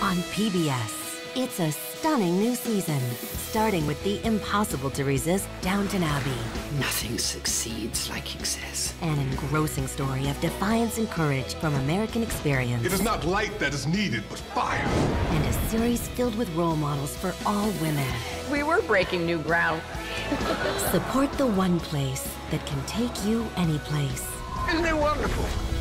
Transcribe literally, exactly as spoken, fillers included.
on P B S. It's a stunning new season, starting with the impossible-to-resist Downton Abbey. Nothing succeeds like excess. An engrossing story of defiance and courage from American experience. It is not light that is needed, but fire. And a series filled with role models for all women. We were breaking new ground. Support the one place that can take you any place. Isn't it wonderful?